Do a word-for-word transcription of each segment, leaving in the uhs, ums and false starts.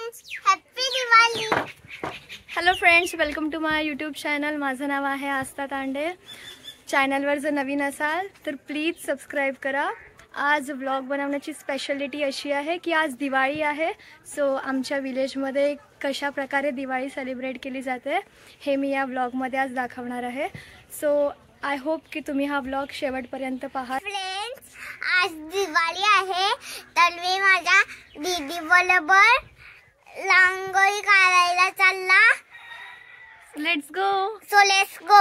Friends, happy Diwali. Hello friends, welcome to my YouTube channel. माझं नाव आहे आस्था तांडे. चॅनलवर जर नवीन असाल तर प्लीज सबस्क्राईब करा. आज व्लॉग बनवण्याची स्पेशालिटी अशी आहे की आज दिवाळी आहे. सो आमच्या विलेजमध्ये कशा प्रकारे दिवाळी सेलिब्रेट केली जाते हे मी या व्लॉगमध्ये आज दाखवणार आहे. सो आय होप की तुम्ही हा व्लॉग शेवटपर्यंत पहा. फ्रेंड्स, आज दिवाळी आहे तर मी माझ्या दीदी बरोबर रांगोळी काढायला चालला. Let's go. So let's go.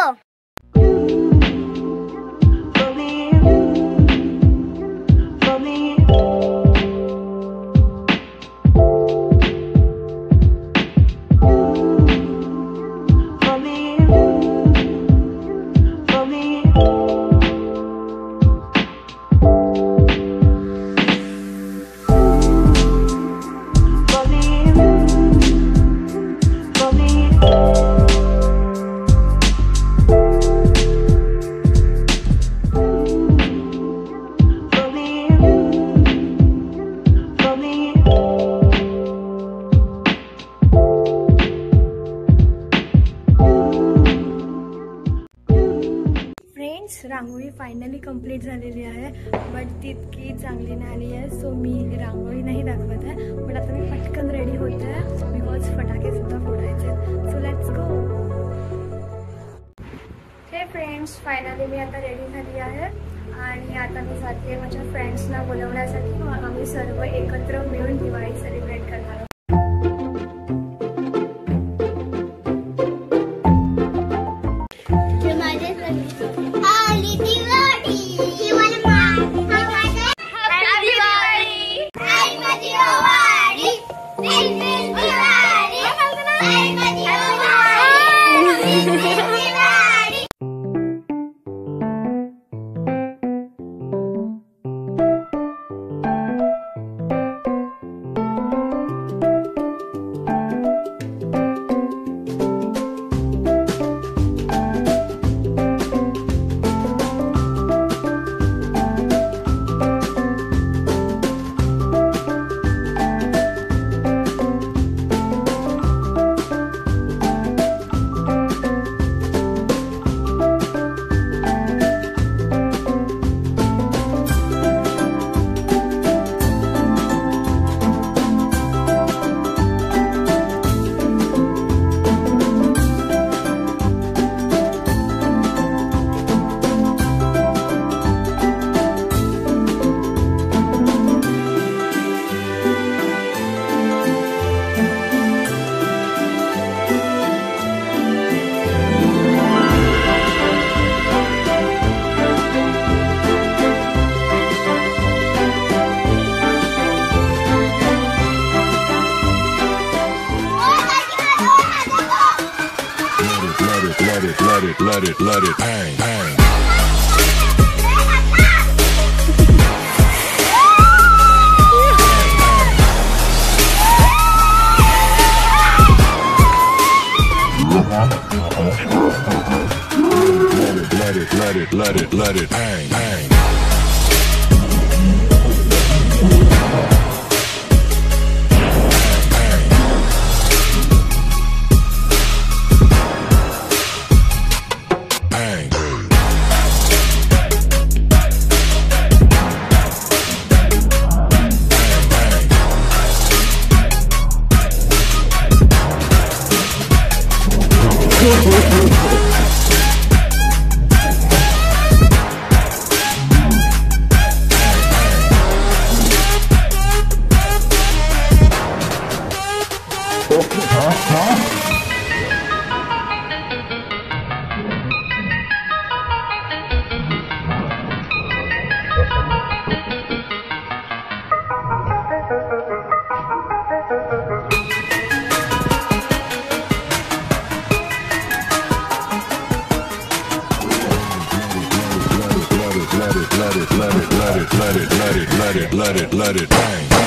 Rangoli finally complete झालेली आहे, बट तितकी चांगली नाही आली आहे. सो मी रांगोळी नाही दाखवत आहे, बट आता मी पटकन रेडी होते आहे बिकॉज फटाके सुद्धा फोडायचे. So let's go. Hey friends, finally मी आता रेडी झाली आहे आणि आता मी जाते माझ्या फ्रेंड्सना बोलवण्यासाठी. आम्ही सर्व एकत्र मिळून दिवाळी सेलिब्रेट करणार आहोत. Let it, let it, let it bang, bang. Let it, let it, let it, let it bang, bang. Let it, let it, let it, let it, let it, let it, let it, let it, let it bang.